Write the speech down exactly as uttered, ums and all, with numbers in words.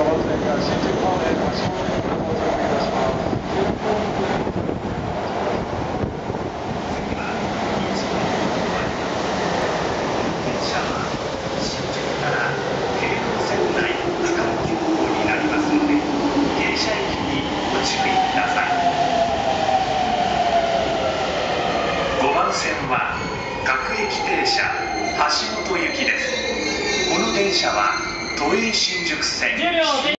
線は各駅停車橋本行きです。この電車は都営新宿線